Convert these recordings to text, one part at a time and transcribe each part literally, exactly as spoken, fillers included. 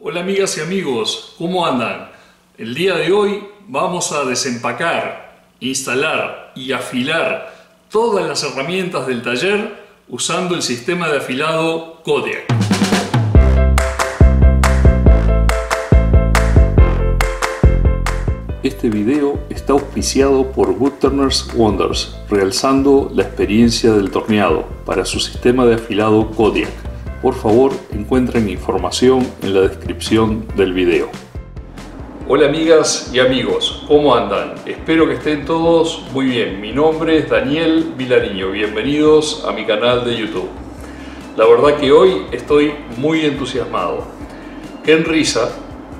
Hola amigas y amigos, ¿cómo andan? El día de hoy vamos a desempacar, instalar y afilar todas las herramientas del taller usando el sistema de afilado Kodiak. Este video está auspiciado por Woodturner's Wonders, realzando la experiencia del torneado para su sistema de afilado Kodiak. Por favor, encuentren información en la descripción del video. Hola amigas y amigos, ¿cómo andan? Espero que estén todos muy bien. Mi nombre es Daniel Vilariño, bienvenidos a mi canal de YouTube. La verdad que hoy estoy muy entusiasmado. Ken Risa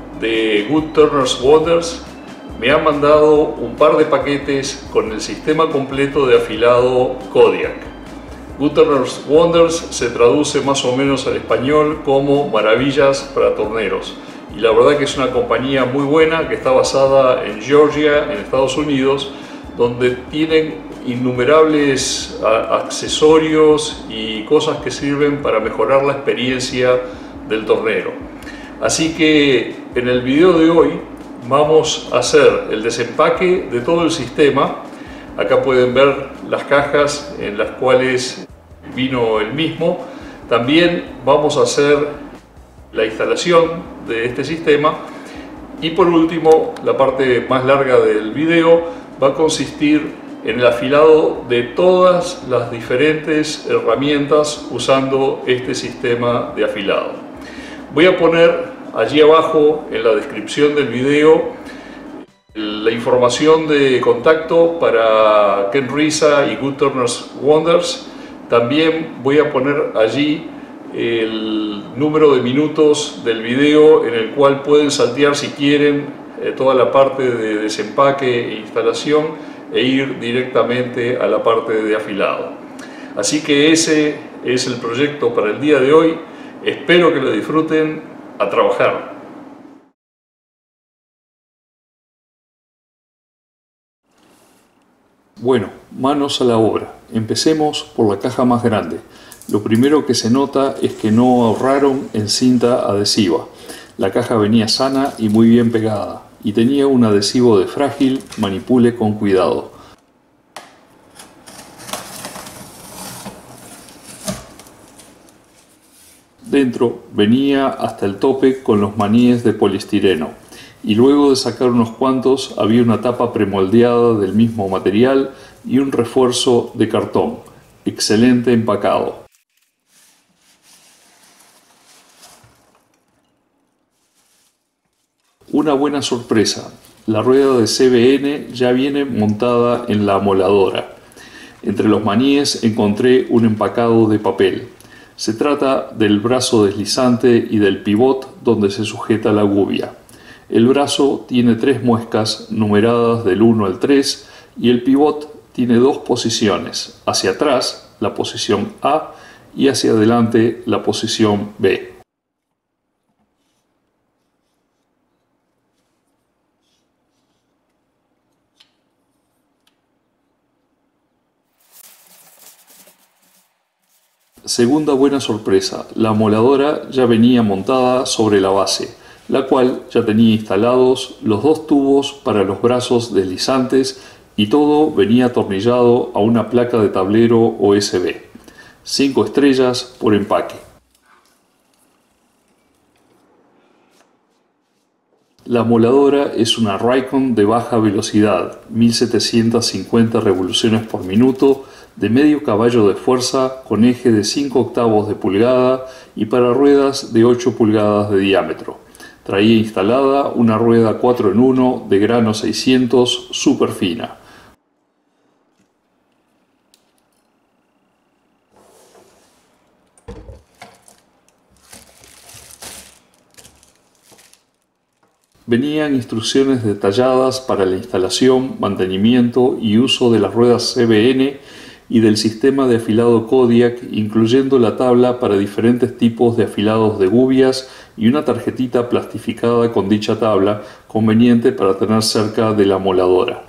de Woodturner's Wonders me ha mandado un par de paquetes con el sistema completo de afilado Kodiak. Woodturner's Wonders se traduce más o menos al español como Maravillas para Torneros. Y la verdad que es una compañía muy buena que está basada en Georgia, en Estados Unidos, donde tienen innumerables accesorios y cosas que sirven para mejorar la experiencia del tornero. Así que en el video de hoy vamos a hacer el desempaque de todo el sistema. Acá pueden ver las cajas en las cuales vino el mismo. También vamos a hacer la instalación de este sistema. Y por último, la parte más larga del video va a consistir en el afilado de todas las diferentes herramientas usando este sistema de afilado. Voy a poner allí abajo en la descripción del video la información de contacto para Ken Risa y Woodturner's Wonders. También voy a poner allí el número de minutos del video en el cual pueden saltear si quieren eh, toda la parte de desempaque e instalación e ir directamente a la parte de afilado. Así que ese es el proyecto para el día de hoy. Espero que lo disfruten. A trabajar. Bueno, manos a la obra. Empecemos por la caja más grande. Lo primero que se nota es que no ahorraron en cinta adhesiva. La caja venía sana y muy bien pegada, y tenía un adhesivo de frágil, manipule con cuidado. Dentro venía hasta el tope con los maníes de poliestireno, y luego de sacar unos cuantos había una tapa premoldeada del mismo material y un refuerzo de cartón. Excelente empacado. Una buena sorpresa, la rueda de C B N ya viene montada en la amoladora. Entre los maníes encontré un empacado de papel. Se trata del brazo deslizante y del pivot donde se sujeta la gubia. El brazo tiene tres muescas numeradas del uno al tres y el pivot tiene dos posiciones, hacia atrás la posición A y hacia adelante la posición B. Segunda buena sorpresa, la amoladora ya venía montada sobre la base, la cual ya tenía instalados los dos tubos para los brazos deslizantes y todo venía atornillado a una placa de tablero U S B. cinco estrellas por empaque. La amoladora es una Raycon de baja velocidad, mil setecientas cincuenta revoluciones por minuto, de medio caballo de fuerza con eje de cinco octavos de pulgada y para ruedas de ocho pulgadas de diámetro. Traía instalada una rueda cuatro en uno de grano seiscientos super fina. Venían instrucciones detalladas para la instalación, mantenimiento y uso de las ruedas C B N y del sistema de afilado Kodiak, incluyendo la tabla para diferentes tipos de afilados de gubias y una tarjetita plastificada con dicha tabla, conveniente para tener cerca de la amoladora.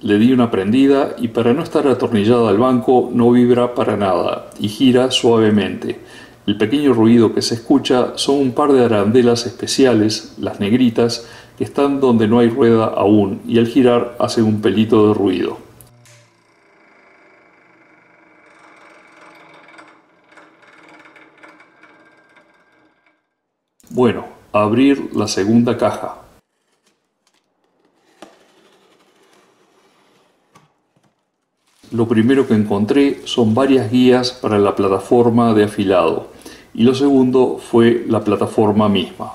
le di una prendida y para no estar atornillada al banco no vibra para nada y gira suavemente. El pequeño ruido que se escucha son un par de arandelas especiales, las negritas, que están donde no hay rueda aún y al girar hacen un pelito de ruido. Bueno, a abrir la segunda caja. Lo primero que encontré son varias guías para la plataforma de afilado y lo segundo fue la plataforma misma.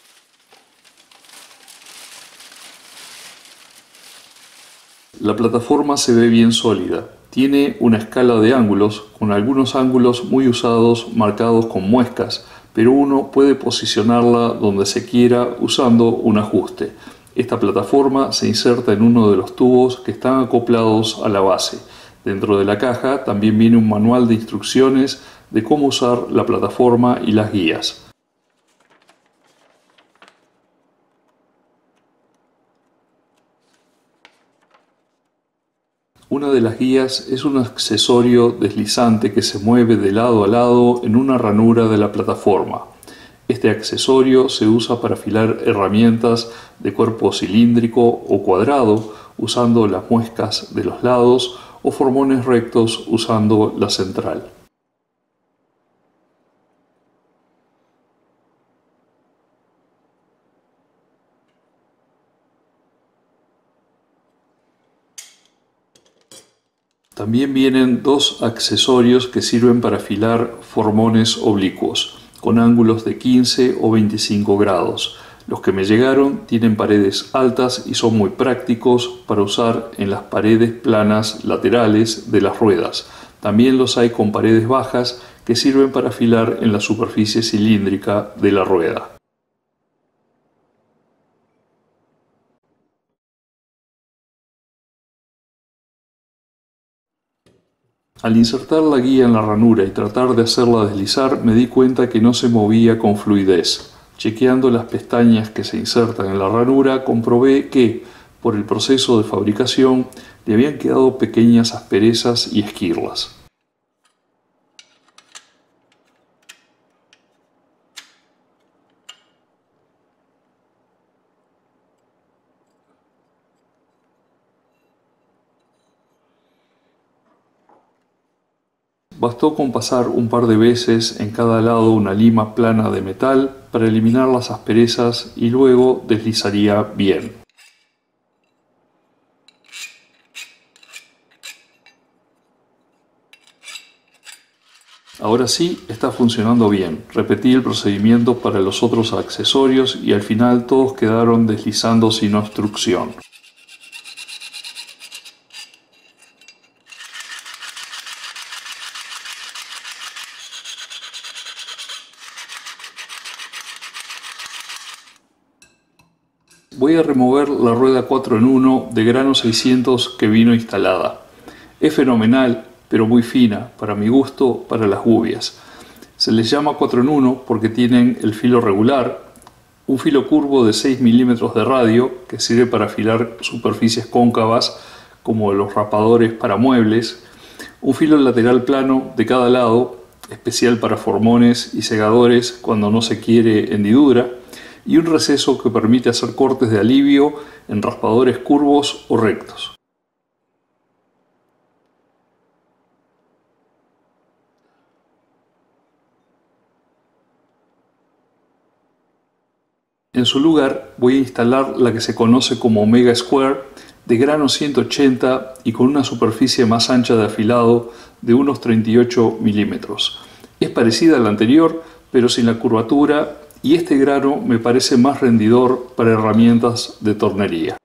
La plataforma se ve bien sólida. Tiene una escala de ángulos, con algunos ángulos muy usados marcados con muescas, pero uno puede posicionarla donde se quiera usando un ajuste. Esta plataforma se inserta en uno de los tubos que están acoplados a la base. Dentro de la caja también viene un manual de instrucciones de cómo usar la plataforma y las guías. Una de las guías es un accesorio deslizante que se mueve de lado a lado en una ranura de la plataforma. Este accesorio se usa para afilar herramientas de cuerpo cilíndrico o cuadrado usando las muescas de los lados o formones rectos usando la central. También vienen dos accesorios que sirven para afilar formones oblicuos, con ángulos de quince o veinticinco grados. Los que me llegaron tienen paredes altas y son muy prácticos para usar en las paredes planas laterales de las ruedas. También los hay con paredes bajas que sirven para afilar en la superficie cilíndrica de la rueda. Al insertar la guía en la ranura y tratar de hacerla deslizar, me di cuenta que no se movía con fluidez. Chequeando las pestañas que se insertan en la ranura, comprobé que, por el proceso de fabricación, le habían quedado pequeñas asperezas y esquirlas. Bastó con pasar un par de veces en cada lado una lima plana de metal para eliminar las asperezas y luego deslizaría bien. Ahora sí está funcionando bien. Repetí el procedimiento para los otros accesorios y al final todos quedaron deslizando sin obstrucción. Voy a remover la rueda cuatro en uno de grano seiscientos que vino instalada. Es fenomenal, pero muy fina, para mi gusto, para las gubias. Se les llama cuatro en uno porque tienen el filo regular, un filo curvo de seis milímetros de radio que sirve para afilar superficies cóncavas como los rapadores para muebles, un filo lateral plano de cada lado, especial para formones y segadores cuando no se quiere hendidura, y un receso que permite hacer cortes de alivio en raspadores curvos o rectos. En su lugar voy a instalar la que se conoce como Omega Square de grano ciento ochenta y con una superficie más ancha de afilado de unos treinta y ocho milímetros. Es parecida a la anterior, pero sin la curvatura, y este grano me parece más rendidor para herramientas de tornería.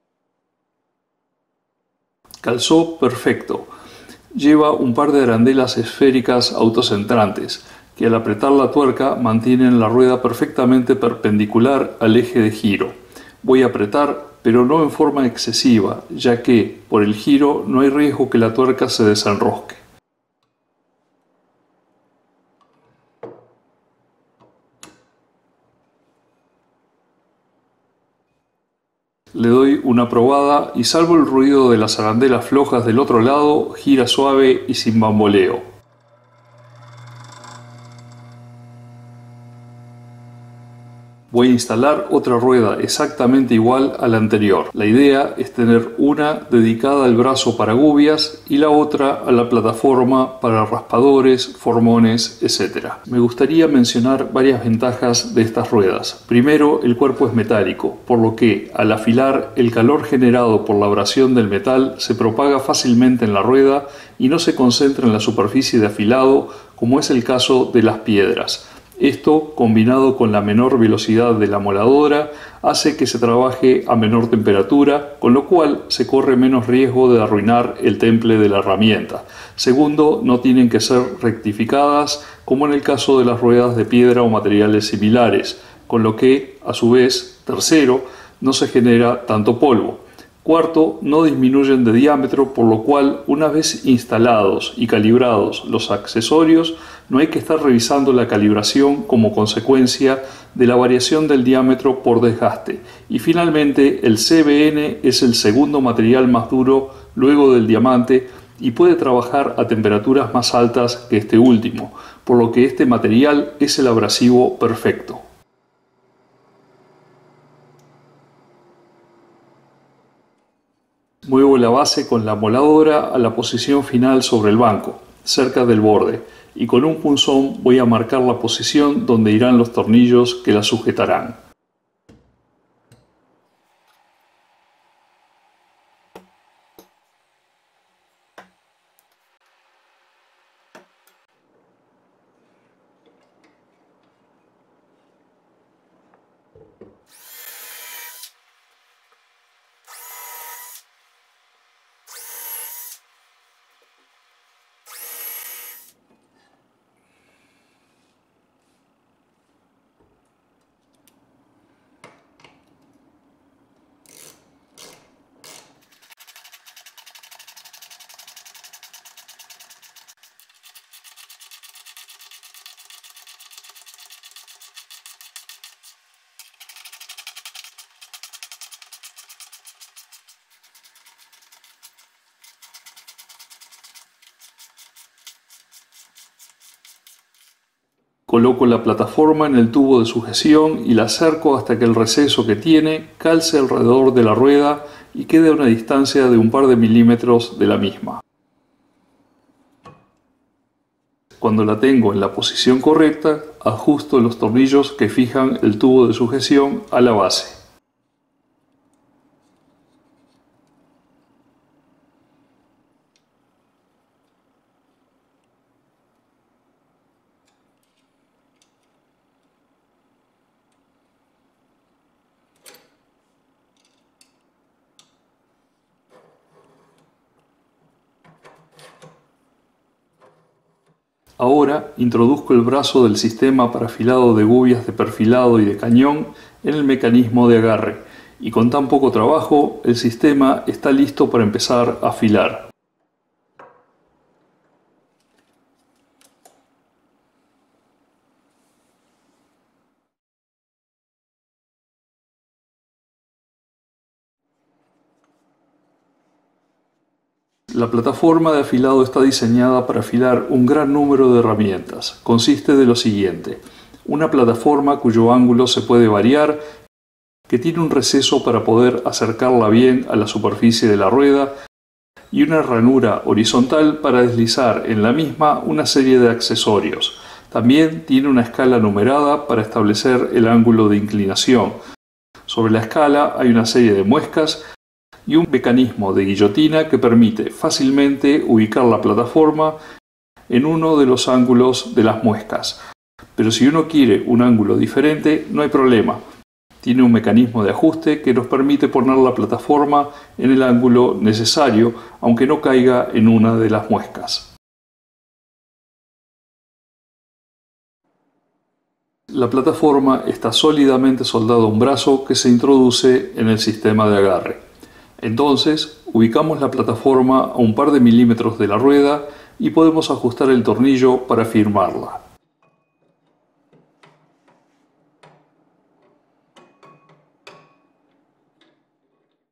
Calzó perfecto. Lleva un par de arandelas esféricas autocentrantes que al apretar la tuerca mantienen la rueda perfectamente perpendicular al eje de giro. Voy a apretar, pero no en forma excesiva, ya que por el giro no hay riesgo que la tuerca se desenrosque. Le doy una una probada y salvo el ruido de las arandelas flojas del otro lado, gira suave y sin bamboleo. Voy a instalar otra rueda exactamente igual a la anterior. La idea es tener una dedicada al brazo para gubias y la otra a la plataforma para raspadores, formones, etcétera. Me gustaría mencionar varias ventajas de estas ruedas. Primero, el cuerpo es metálico, por lo que al afilar el calor generado por la abrasión del metal se propaga fácilmente en la rueda y no se concentra en la superficie de afilado como es el caso de las piedras. Esto, combinado con la menor velocidad de la moladora, hace que se trabaje a menor temperatura, con lo cual se corre menos riesgo de arruinar el temple de la herramienta. Segundo, no tienen que ser rectificadas, como en el caso de las ruedas de piedra o materiales similares, con lo que, a su vez, tercero, no se genera tanto polvo. Cuarto, no disminuyen de diámetro, por lo cual, una vez instalados y calibrados los accesorios, no hay que estar revisando la calibración como consecuencia de la variación del diámetro por desgaste. Y finalmente, el C B N es el segundo material más duro luego del diamante y puede trabajar a temperaturas más altas que este último, por lo que este material es el abrasivo perfecto. Muevo la base con la moladora a la posición final sobre el banco, cerca del borde, y con un punzón voy a marcar la posición donde irán los tornillos que la sujetarán. Coloco la plataforma en el tubo de sujeción y la acerco hasta que el receso que tiene calce alrededor de la rueda y quede a una distancia de un par de milímetros de la misma. Cuando la tengo en la posición correcta, ajusto los tornillos que fijan el tubo de sujeción a la base. Ahora introduzco el brazo del sistema para afilado de gubias de perfilado y de cañón en el mecanismo de agarre, y con tan poco trabajo el sistema está listo para empezar a afilar. La plataforma de afilado está diseñada para afilar un gran número de herramientas. Consiste de lo siguiente: una plataforma cuyo ángulo se puede variar, que tiene un receso para poder acercarla bien a la superficie de la rueda, y una ranura horizontal para deslizar en la misma una serie de accesorios. También tiene una escala numerada para establecer el ángulo de inclinación. Sobre la escala hay una serie de muescas y un mecanismo de guillotina que permite fácilmente ubicar la plataforma en uno de los ángulos de las muescas. Pero si uno quiere un ángulo diferente, no hay problema. Tiene un mecanismo de ajuste que nos permite poner la plataforma en el ángulo necesario, aunque no caiga en una de las muescas. La plataforma está sólidamente soldada a un brazo que se introduce en el sistema de agarre. Entonces, ubicamos la plataforma a un par de milímetros de la rueda y podemos ajustar el tornillo para firmarla.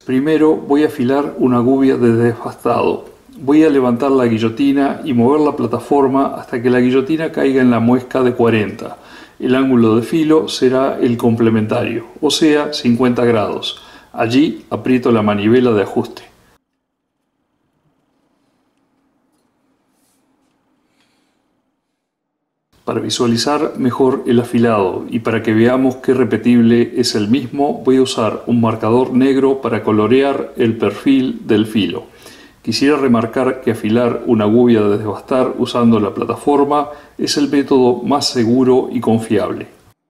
Primero voy a afilar una gubia de desbastado. Voy a levantar la guillotina y mover la plataforma hasta que la guillotina caiga en la muesca de cuarenta. El ángulo de filo será el complementario, o sea, cincuenta grados. Allí aprieto la manivela de ajuste. Para visualizar mejor el afilado y para que veamos qué repetible es el mismo, voy a usar un marcador negro para colorear el perfil del filo. Quisiera remarcar que afilar una gubia de desbastar usando la plataforma es el método más seguro y confiable.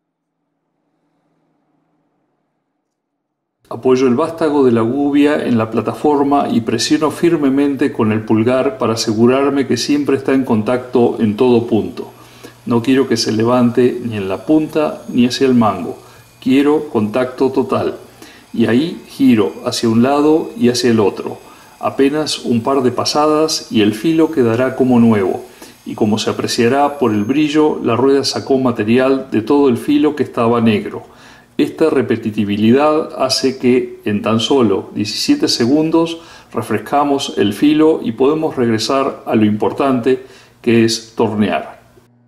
Apoyo el vástago de la gubia en la plataforma y presiono firmemente con el pulgar para asegurarme que siempre está en contacto en todo punto. No quiero que se levante ni en la punta ni hacia el mango. Quiero contacto total. Y ahí giro hacia un lado y hacia el otro. Apenas un par de pasadas y el filo quedará como nuevo. Y como se apreciará por el brillo, la rueda sacó material de todo el filo que estaba negro. Esta repetitividad hace que en tan solo diecisiete segundos refrescamos el filo y podemos regresar a lo importante, que es tornear.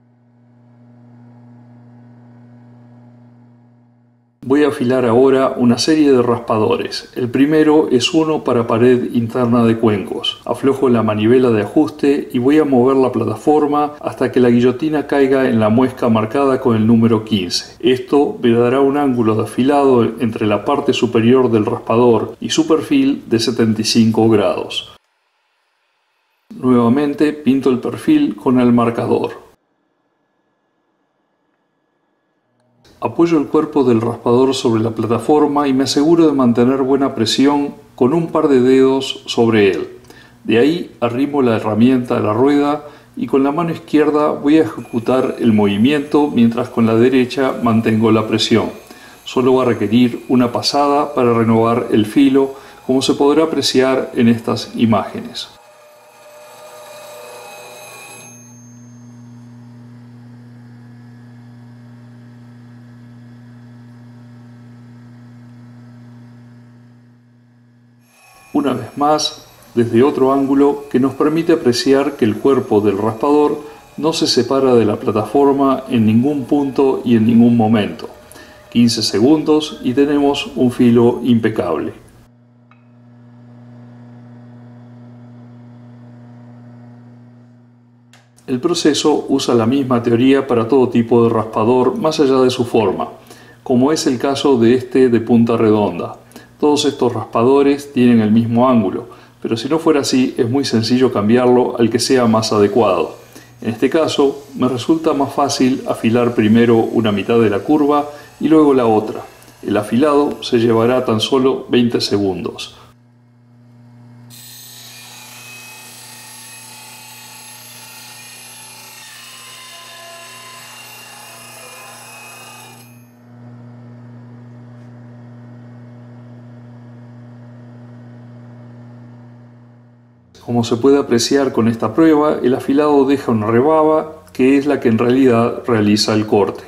Voy a afilar ahora una serie de raspadores. El primero es uno para pared interna de cuencos. Aflojo la manivela de ajuste y voy a mover la plataforma hasta que la guillotina caiga en la muesca marcada con el número quince. Esto me dará un ángulo de afilado entre la parte superior del raspador y su perfil de setenta y cinco grados. Nuevamente pinto el perfil con el marcador. Apoyo el cuerpo del raspador sobre la plataforma y me aseguro de mantener buena presión con un par de dedos sobre él. De ahí arrimo la herramienta a la rueda y con la mano izquierda voy a ejecutar el movimiento mientras con la derecha mantengo la presión. Solo va a requerir una pasada para renovar el filo, como se podrá apreciar en estas imágenes. Una vez más, desde otro ángulo que nos permite apreciar que el cuerpo del raspador no se separa de la plataforma en ningún punto y en ningún momento. quince segundos y tenemos un filo impecable. El proceso usa la misma teoría para todo tipo de raspador más allá de su forma, como es el caso de este de punta redonda. Todos estos raspadores tienen el mismo ángulo, pero si no fuera así es muy sencillo cambiarlo al que sea más adecuado. En este caso me resulta más fácil afilar primero una mitad de la curva y luego la otra. El afilado se llevará tan solo veinte segundos. Como se puede apreciar con esta prueba, el afilado deja una rebaba que es la que en realidad realiza el corte.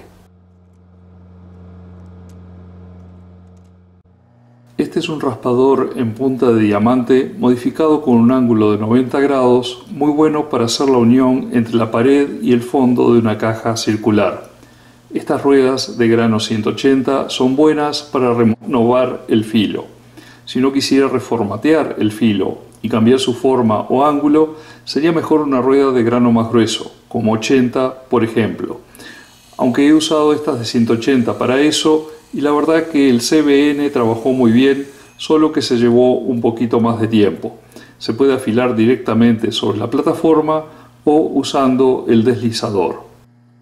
Este es un raspador en punta de diamante modificado con un ángulo de noventa grados, muy bueno para hacer la unión entre la pared y el fondo de una caja circular. Estas ruedas de grano ciento ochenta son buenas para renovar el filo. Si no quisiera reformatear el filo y cambiar su forma o ángulo, sería mejor una rueda de grano más grueso, como ochenta por ejemplo. Aunque he usado estas de ciento ochenta para eso, y la verdad que el C B N trabajó muy bien, solo que se llevó un poquito más de tiempo. Se puede afilar directamente sobre la plataforma o usando el deslizador.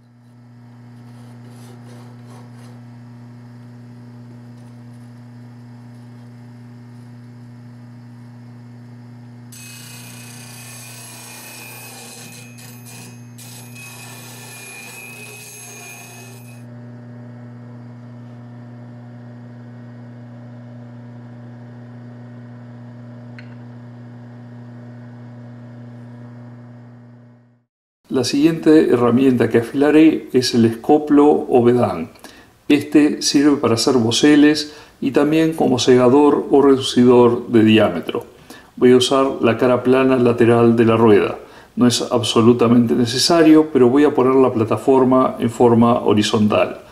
La siguiente herramienta que afilaré es el escoplo o vedán. Este sirve para hacer boceles y también como segador o reducidor de diámetro. Voy a usar la cara plana lateral de la rueda. No es absolutamente necesario, pero voy a poner la plataforma en forma horizontal.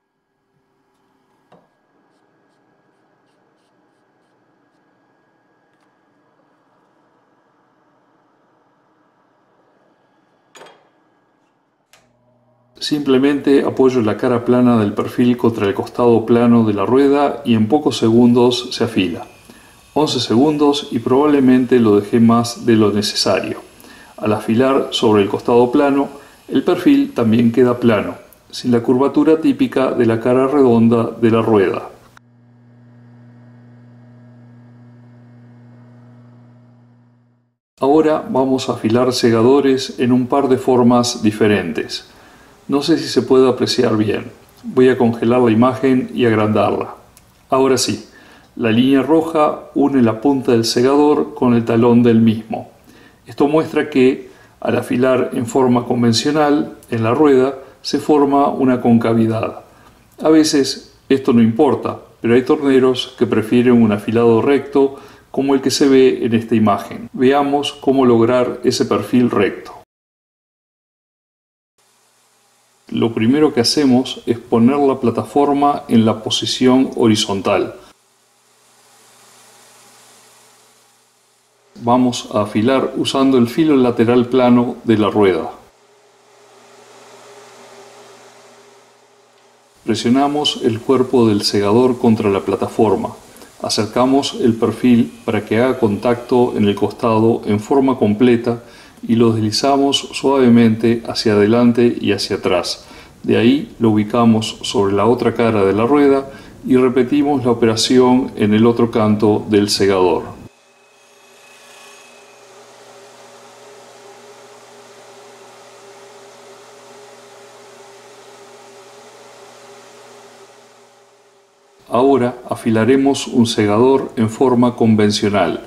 Simplemente apoyo la cara plana del perfil contra el costado plano de la rueda y en pocos segundos se afila. once segundos y probablemente lo dejé más de lo necesario. Al afilar sobre el costado plano, el perfil también queda plano, sin la curvatura típica de la cara redonda de la rueda. Ahora vamos a afilar segadores en un par de formas diferentes. No sé si se puede apreciar bien. Voy a congelar la imagen y agrandarla. Ahora sí, la línea roja une la punta del segador con el talón del mismo. Esto muestra que, al afilar en forma convencional, en la rueda, se forma una concavidad. A veces esto no importa, pero hay torneros que prefieren un afilado recto como el que se ve en esta imagen. Veamos cómo lograr ese perfil recto. Lo primero que hacemos es poner la plataforma en la posición horizontal. Vamos a afilar usando el filo lateral plano de la rueda. Presionamos el cuerpo del segador contra la plataforma. Acercamos el perfil para que haga contacto en el costado en forma completa y lo deslizamos suavemente hacia adelante y hacia atrás. De ahí lo ubicamos sobre la otra cara de la rueda y repetimos la operación en el otro canto del segador. Ahora afilaremos un segador en forma convencional.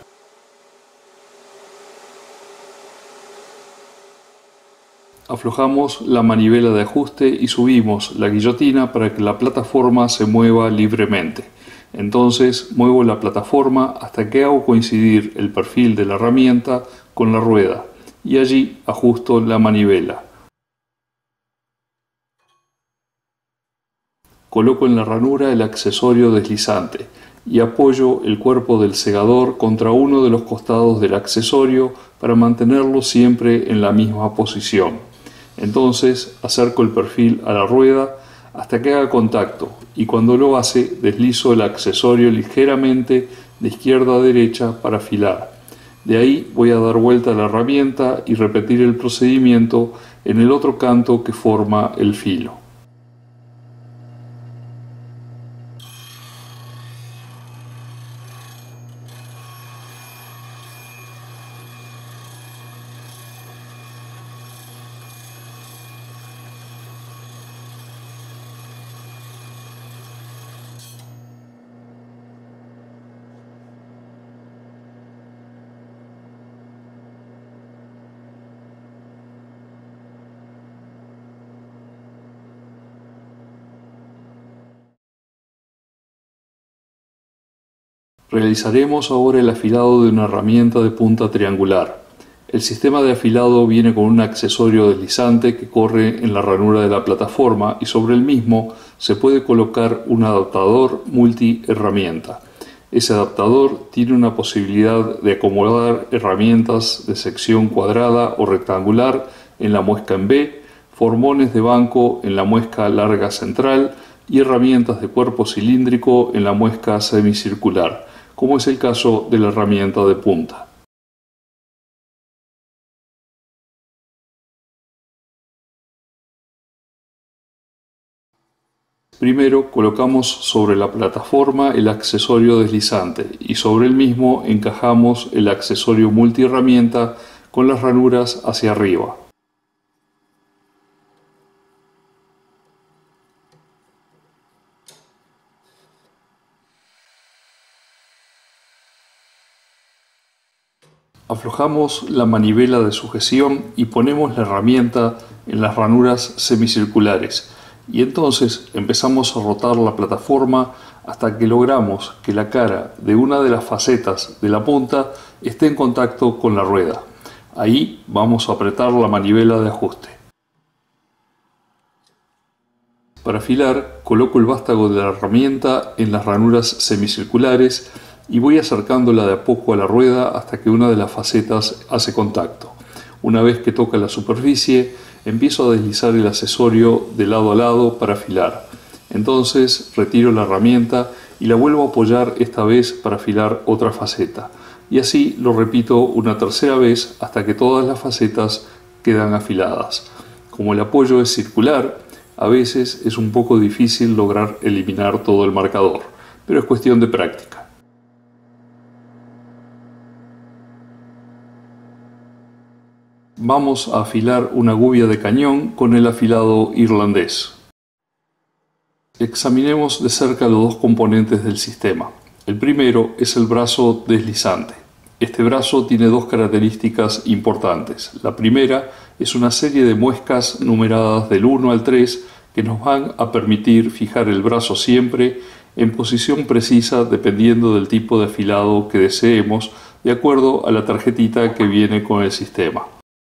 Aflojamos la manivela de ajuste y subimos la guillotina para que la plataforma se mueva libremente. Entonces muevo la plataforma hasta que hago coincidir el perfil de la herramienta con la rueda y allí ajusto la manivela. Coloco en la ranura el accesorio deslizante y apoyo el cuerpo del segador contra uno de los costados del accesorio para mantenerlo siempre en la misma posición. Entonces acerco el perfil a la rueda hasta que haga contacto y cuando lo hace deslizo el accesorio ligeramente de izquierda a derecha para afilar. De ahí voy a dar vuelta a la herramienta y repetir el procedimiento en el otro canto que forma el filo. Realizaremos ahora el afilado de una herramienta de punta triangular. El sistema de afilado viene con un accesorio deslizante que corre en la ranura de la plataforma y sobre el mismo se puede colocar un adaptador multi-herramienta. Ese adaptador tiene una posibilidad de acomodar herramientas de sección cuadrada o rectangular en la muesca en B, formones de banco en la muesca larga central y herramientas de cuerpo cilíndrico en la muesca semicircular, como es el caso de la herramienta de punta. Primero colocamos sobre la plataforma el accesorio deslizante y sobre el mismo encajamos el accesorio multiherramienta con las ranuras hacia arriba. Aflojamos la manivela de sujeción y ponemos la herramienta en las ranuras semicirculares y entonces empezamos a rotar la plataforma hasta que logramos que la cara de una de las facetas de la punta esté en contacto con la rueda. Ahí vamos a apretar la manivela de ajuste. Para afilar, coloco el vástago de la herramienta en las ranuras semicirculares y voy acercándola de a poco a la rueda hasta que una de las facetas hace contacto. Una vez que toca la superficie, empiezo a deslizar el accesorio de lado a lado para afilar. Entonces retiro la herramienta y la vuelvo a apoyar esta vez para afilar otra faceta. Y así lo repito una tercera vez hasta que todas las facetas quedan afiladas. Como el apoyo es circular, a veces es un poco difícil lograr eliminar todo el marcador, pero es cuestión de práctica. Vamos a afilar una gubia de cañón con el afilado irlandés. Examinemos de cerca los dos componentes del sistema. El primero es el brazo deslizante. Este brazo tiene dos características importantes. La primera es una serie de muescas numeradas del uno al tres que nos van a permitir fijar el brazo siempre en posición precisa dependiendo del tipo de afilado que deseemos, de acuerdo a la tarjetita que viene con el sistema.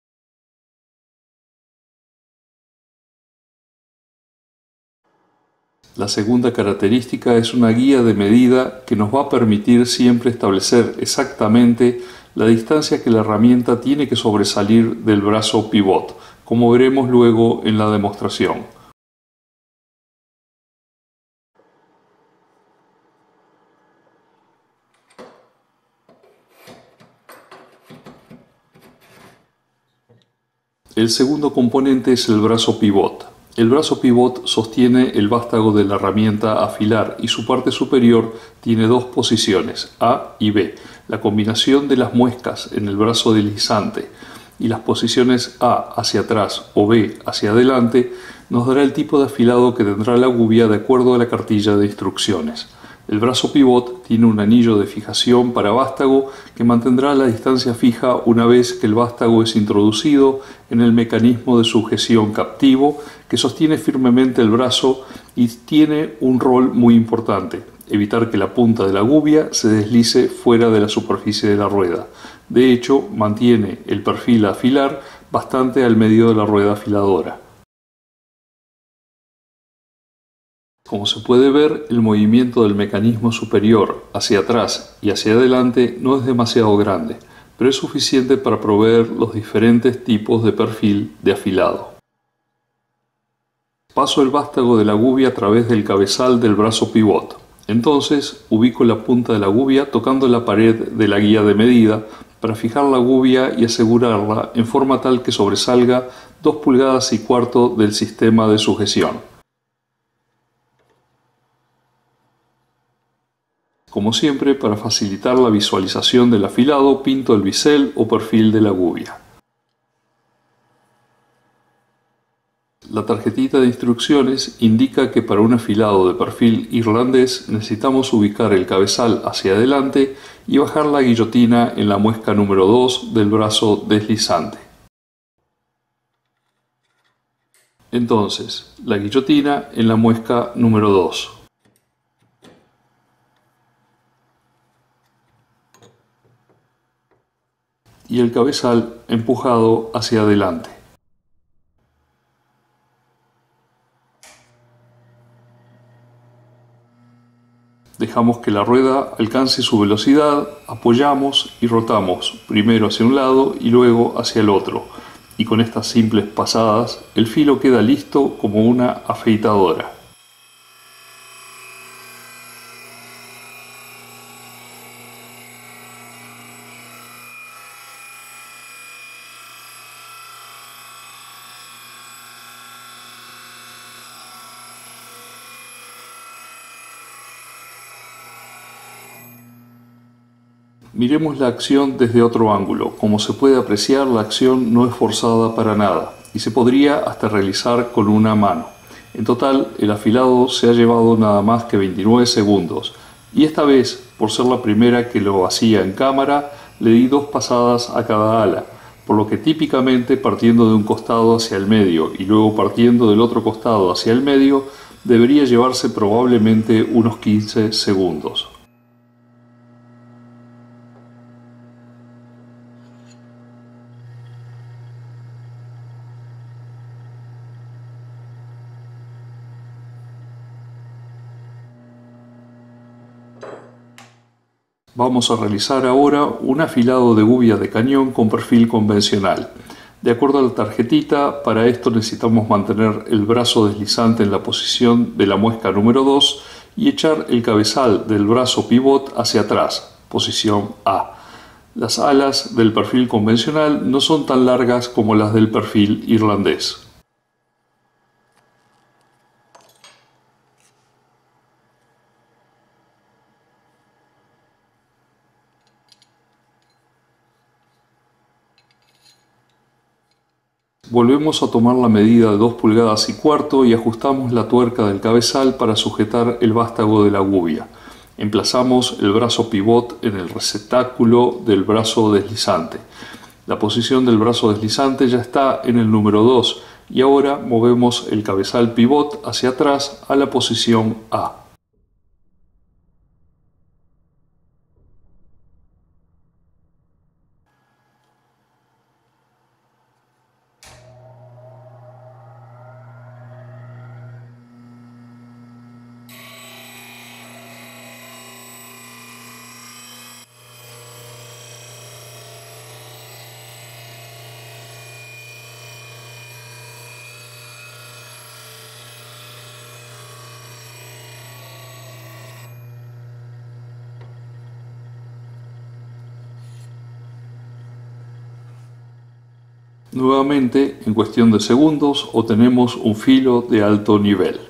La segunda característica es una guía de medida que nos va a permitir siempre establecer exactamente la distancia que la herramienta tiene que sobresalir del brazo pivot, como veremos luego en la demostración. El segundo componente es el brazo pivot. El brazo pivot sostiene el vástago de la herramienta a afilar y su parte superior tiene dos posiciones, A y B. La combinación de las muescas en el brazo deslizante y las posiciones A hacia atrás o B hacia adelante nos dará el tipo de afilado que tendrá la gubia de acuerdo a la cartilla de instrucciones. El brazo pivot tiene un anillo de fijación para vástago que mantendrá la distancia fija una vez que el vástago es introducido en el mecanismo de sujeción captivo que sostiene firmemente el brazo y tiene un rol muy importante: evitar que la punta de la gubia se deslice fuera de la superficie de la rueda. De hecho, mantiene el perfil a afilar bastante al medio de la rueda afiladora. Como se puede ver, el movimiento del mecanismo superior hacia atrás y hacia adelante no es demasiado grande, pero es suficiente para proveer los diferentes tipos de perfil de afilado. Paso el vástago de la gubia a través del cabezal del brazo pivot. Entonces ubico la punta de la gubia tocando la pared de la guía de medida para fijar la gubia y asegurarla en forma tal que sobresalga dos pulgadas y cuarto del sistema de sujeción. Como siempre, para facilitar la visualización del afilado, pinto el bisel o perfil de la gubia. La tarjetita de instrucciones indica que para un afilado de perfil irlandés necesitamos ubicar el cabezal hacia adelante y bajar la guillotina en la muesca número dos del brazo deslizante. Entonces, la guillotina en la muesca número dos. Y el cabezal empujado hacia adelante. Dejamos que la rueda alcance su velocidad, apoyamos y rotamos, primero hacia un lado y luego hacia el otro. Y con estas simples pasadas, el filo queda listo como una afeitadora. Miremos la acción desde otro ángulo. Como se puede apreciar, la acción no es forzada para nada y se podría hasta realizar con una mano. En total, el afilado se ha llevado nada más que veintinueve segundos y esta vez, por ser la primera que lo hacía en cámara, le di dos pasadas a cada ala, por lo que típicamente partiendo de un costado hacia el medio y luego partiendo del otro costado hacia el medio, debería llevarse probablemente unos quince segundos. Vamos a realizar ahora un afilado de gubia de cañón con perfil convencional. De acuerdo a la tarjetita, para esto necesitamos mantener el brazo deslizante en la posición de la muesca número dos y echar el cabezal del brazo pivot hacia atrás, posición A. Las alas del perfil convencional no son tan largas como las del perfil irlandés. Volvemos a tomar la medida de dos pulgadas y cuarto y ajustamos la tuerca del cabezal para sujetar el vástago de la gubia. Emplazamos el brazo pivot en el receptáculo del brazo deslizante. La posición del brazo deslizante ya está en el número dos y ahora movemos el cabezal pivot hacia atrás a la posición A. Nuevamente, en cuestión de segundos, obtenemos un filo de alto nivel.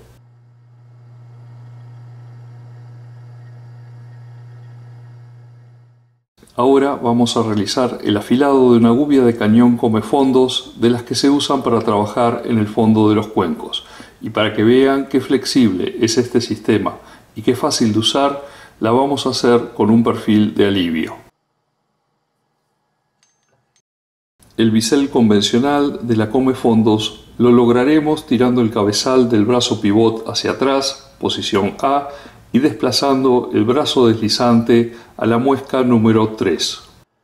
Ahora vamos a realizar el afilado de una gubia de cañón comefondos de las que se usan para trabajar en el fondo de los cuencos. Y para que vean qué flexible es este sistema y qué fácil de usar, la vamos a hacer con un perfil de alivio. El bisel convencional de la comefondos lo lograremos tirando el cabezal del brazo pivot hacia atrás, posición A, y desplazando el brazo deslizante a la muesca número tres.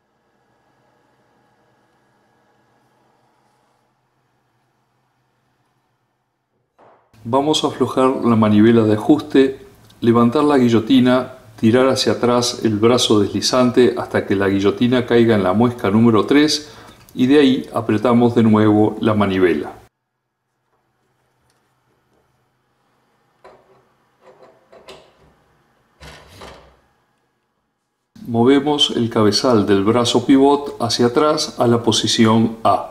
Vamos a aflojar la manivela de ajuste, levantar la guillotina, tirar hacia atrás el brazo deslizante hasta que la guillotina caiga en la muesca número tres y de ahí apretamos de nuevo la manivela. Movemos el cabezal del brazo pivot hacia atrás a la posición A.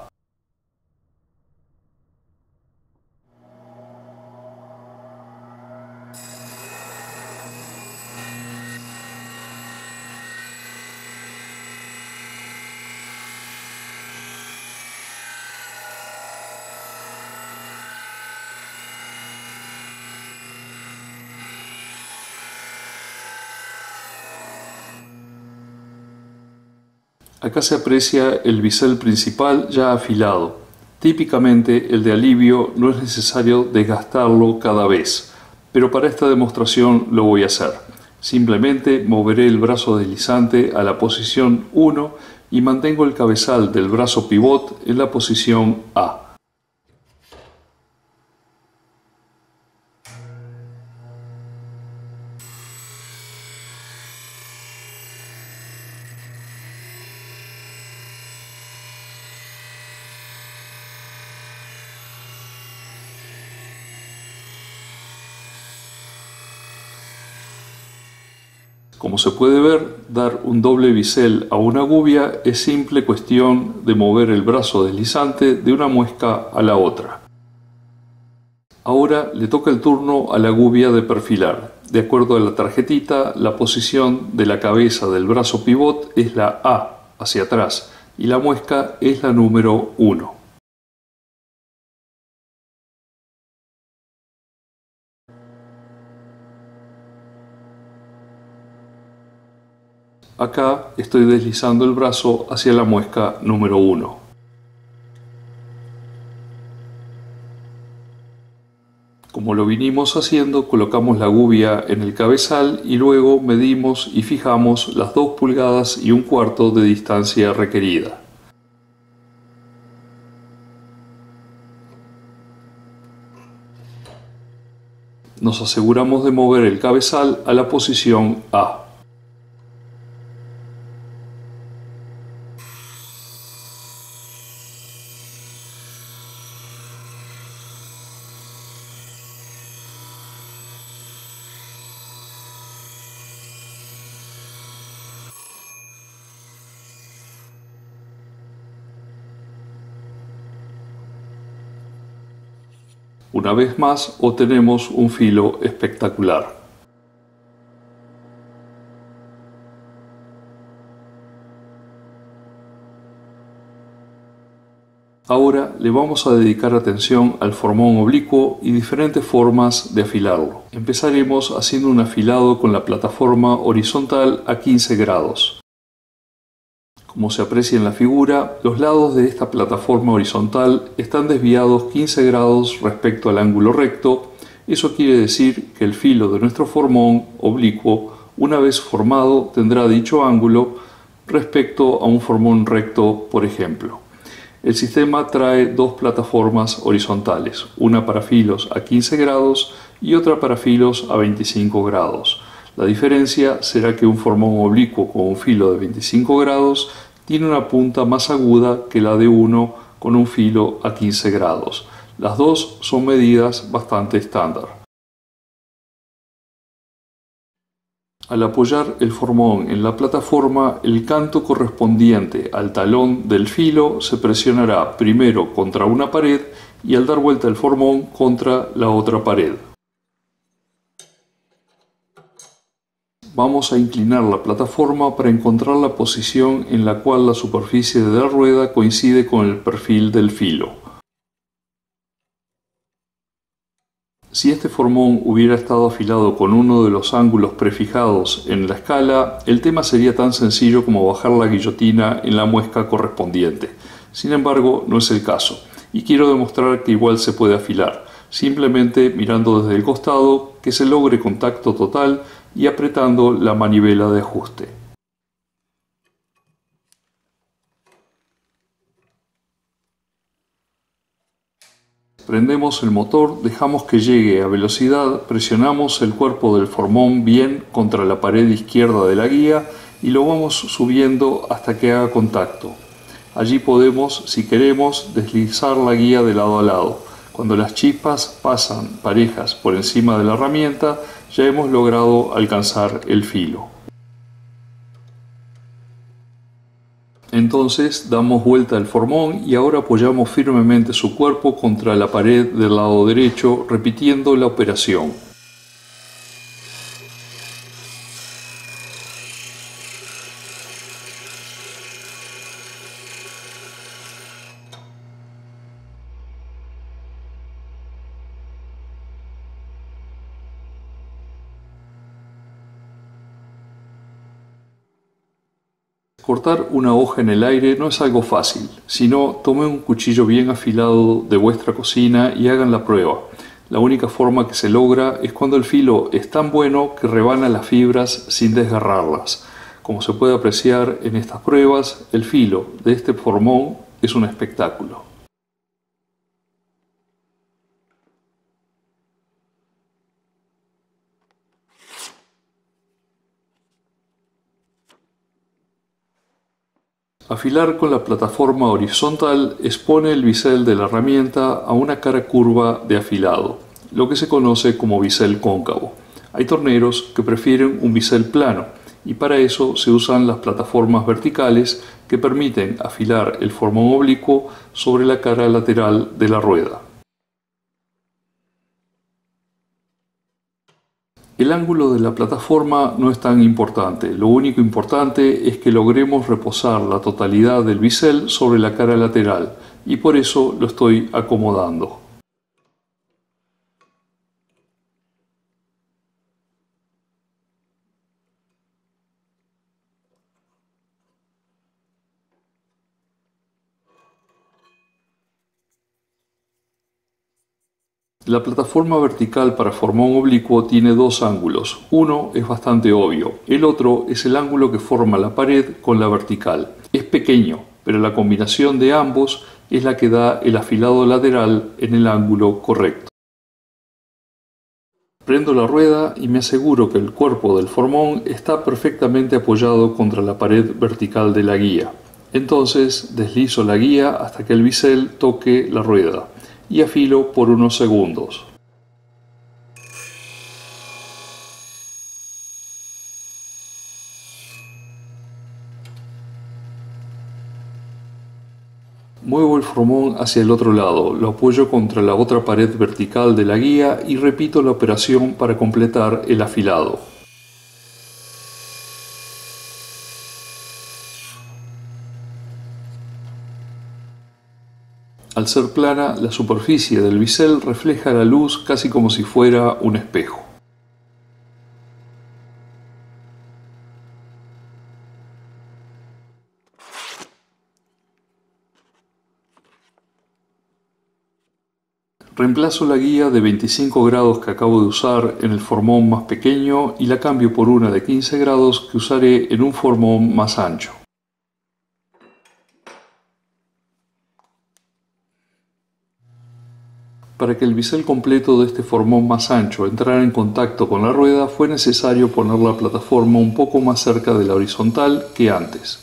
Acá se aprecia el bisel principal ya afilado. Típicamente el de alivio no es necesario desgastarlo cada vez, pero para esta demostración lo voy a hacer. Simplemente moveré el brazo deslizante a la posición uno y mantengo el cabezal del brazo pivot en la posición A. Como se puede ver, dar un doble bisel a una gubia es simple cuestión de mover el brazo deslizante de una muesca a la otra. Ahora le toca el turno a la gubia de perfilar. De acuerdo a la tarjetita, la posición de la cabeza del brazo pivot es la A, hacia atrás, y la muesca es la número uno. Acá estoy deslizando el brazo hacia la muesca número uno. Como lo vinimos haciendo, colocamos la gubia en el cabezal y luego medimos y fijamos las dos pulgadas y un cuarto de distancia requerida. Nos aseguramos de mover el cabezal a la posición A. Una vez más obtenemos un filo espectacular. Ahora le vamos a dedicar atención al formón oblicuo y diferentes formas de afilarlo. Empezaremos haciendo un afilado con la plataforma horizontal a quince grados. Como se aprecia en la figura, los lados de esta plataforma horizontal están desviados quince grados respecto al ángulo recto. Eso quiere decir que el filo de nuestro formón oblicuo, una vez formado, tendrá dicho ángulo respecto a un formón recto, por ejemplo. El sistema trae dos plataformas horizontales, una para filos a quince grados y otra para filos a veinticinco grados. La diferencia será que un formón oblicuo con un filo de veinticinco grados tiene una punta más aguda que la de uno con un filo a quince grados. Las dos son medidas bastante estándar. Al apoyar el formón en la plataforma, el canto correspondiente al talón del filo se presionará primero contra una pared y al dar vuelta el formón contra la otra pared. Vamos a inclinar la plataforma para encontrar la posición en la cual la superficie de la rueda coincide con el perfil del filo. Si este formón hubiera estado afilado con uno de los ángulos prefijados en la escala, el tema sería tan sencillo como bajar la guillotina en la muesca correspondiente. Sin embargo, no es el caso, y quiero demostrar que igual se puede afilar, simplemente mirando desde el costado que se logre contacto total y apretando la manivela de ajuste. Prendemos el motor, dejamos que llegue a velocidad, presionamos el cuerpo del formón bien contra la pared izquierda de la guía y lo vamos subiendo hasta que haga contacto. Allí podemos, si queremos, deslizar la guía de lado a lado. Cuando las chispas pasan parejas por encima de la herramienta, ya hemos logrado alcanzar el filo. Entonces damos vuelta al formón y ahora apoyamos firmemente su cuerpo contra la pared del lado derecho, repitiendo la operación. Cortar una hoja en el aire no es algo fácil, sino tomen un cuchillo bien afilado de vuestra cocina y hagan la prueba. La única forma que se logra es cuando el filo es tan bueno que rebana las fibras sin desgarrarlas. Como se puede apreciar en estas pruebas, el filo de este formón es un espectáculo. Afilar con la plataforma horizontal expone el bisel de la herramienta a una cara curva de afilado, lo que se conoce como bisel cóncavo. Hay torneros que prefieren un bisel plano y para eso se usan las plataformas verticales que permiten afilar el formón oblicuo sobre la cara lateral de la rueda. El ángulo de la plataforma no es tan importante, lo único importante es que logremos reposar la totalidad del bisel sobre la cara lateral y por eso lo estoy acomodando. La plataforma vertical para formón oblicuo tiene dos ángulos. Uno es bastante obvio, el otro es el ángulo que forma la pared con la vertical. Es pequeño, pero la combinación de ambos es la que da el afilado lateral en el ángulo correcto. Prendo la rueda y me aseguro que el cuerpo del formón está perfectamente apoyado contra la pared vertical de la guía. Entonces deslizo la guía hasta que el bisel toque la rueda y afilo por unos segundos. Muevo el formón hacia el otro lado, lo apoyo contra la otra pared vertical de la guía y repito la operación para completar el afilado. Al ser plana, la superficie del bisel refleja la luz casi como si fuera un espejo. Reemplazo la guía de veinticinco grados que acabo de usar en el formón más pequeño y la cambio por una de quince grados que usaré en un formón más ancho. Para que el bisel completo de este formón más ancho entrara en contacto con la rueda fue necesario poner la plataforma un poco más cerca de la horizontal que antes.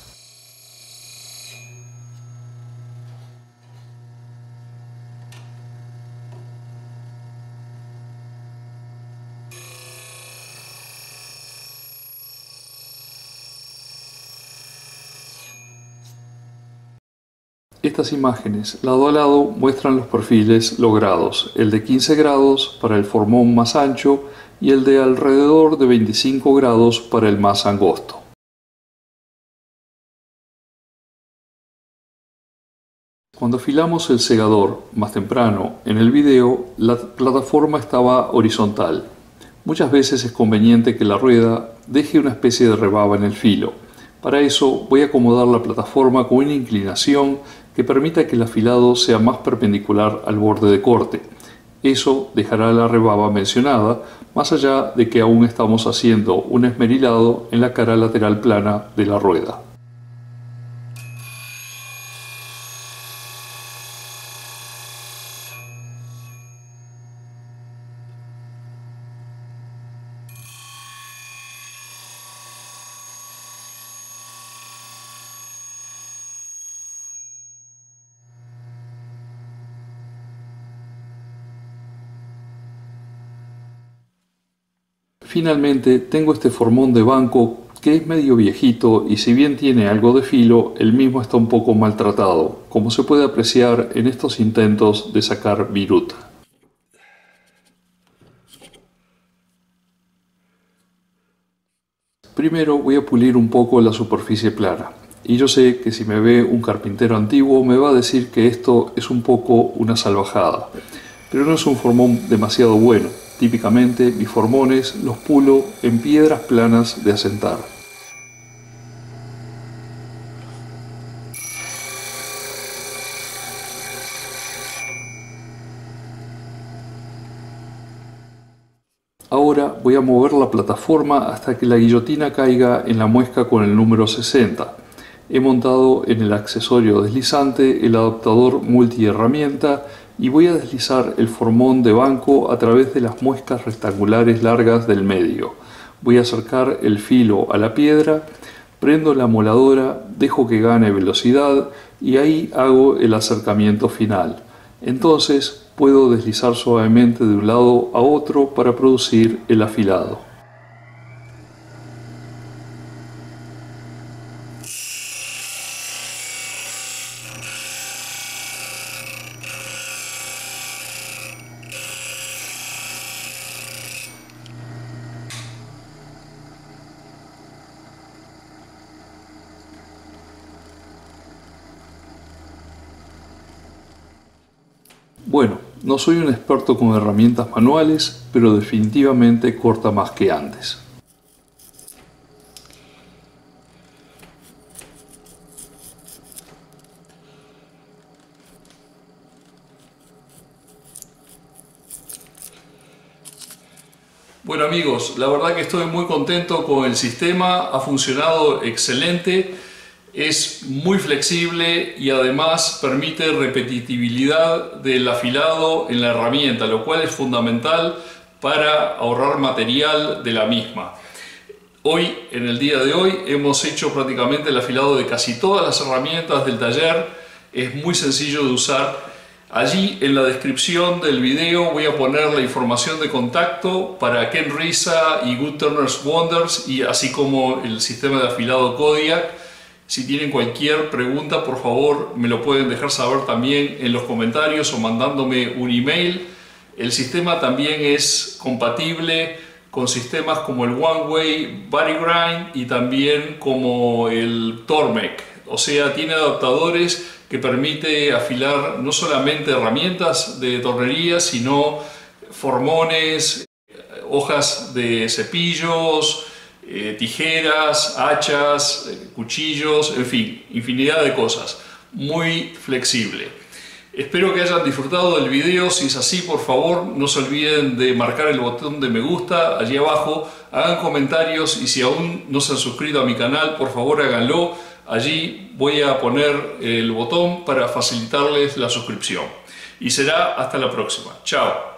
Estas imágenes lado a lado muestran los perfiles logrados, el de quince grados para el formón más ancho y el de alrededor de veinticinco grados para el más angosto. Cuando afilamos el segador más temprano en el video, la plataforma estaba horizontal. Muchas veces es conveniente que la rueda deje una especie de rebaba en el filo. Para eso voy a acomodar la plataforma con una inclinación que permita que el afilado sea más perpendicular al borde de corte. Eso dejará la rebaba mencionada, más allá de que aún estamos haciendo un esmerilado en la cara lateral plana de la rueda. Finalmente tengo este formón de banco que es medio viejito y si bien tiene algo de filo, el mismo está un poco maltratado, como se puede apreciar en estos intentos de sacar viruta. Primero voy a pulir un poco la superficie plana, y yo sé que si me ve un carpintero antiguo me va a decir que esto es un poco una salvajada, pero no es un formón demasiado bueno. Típicamente mis formones los pulo en piedras planas de asentar. Ahora voy a mover la plataforma hasta que la guillotina caiga en la muesca con el número sesenta. He montado en el accesorio deslizante el adaptador multiherramienta y voy a deslizar el formón de banco a través de las muescas rectangulares largas del medio. Voy a acercar el filo a la piedra, prendo la moladora, dejo que gane velocidad y ahí hago el acercamiento final. Entonces puedo deslizar suavemente de un lado a otro para producir el afilado. Bueno, no soy un experto con herramientas manuales, pero definitivamente corta más que antes. Bueno amigos, la verdad que estoy muy contento con el sistema, ha funcionado excelente, es muy flexible y además permite repetitividad del afilado en la herramienta, lo cual es fundamental para ahorrar material de la misma. Hoy, en el día de hoy, hemos hecho prácticamente el afilado de casi todas las herramientas del taller, es muy sencillo de usar. Allí en la descripción del video voy a poner la información de contacto para Ken Risa y Woodturners Wonders, y así como el sistema de afilado Kodiak. Si tienen cualquier pregunta, por favor me lo pueden dejar saber también en los comentarios o mandándome un email. El sistema también es compatible con sistemas como el One Way Body Grind y también como el Tormek, o sea, tiene adaptadores que permite afilar no solamente herramientas de tornería, sino formones, hojas de cepillos, eh, tijeras, hachas, eh, cuchillos, en fin, infinidad de cosas. Muy flexible. Espero que hayan disfrutado del video. Si es así, por favor, no se olviden de marcar el botón de me gusta allí abajo, hagan comentarios y si aún no se han suscrito a mi canal, por favor háganlo. Allí voy a poner el botón para facilitarles la suscripción. Y será hasta la próxima. Chao.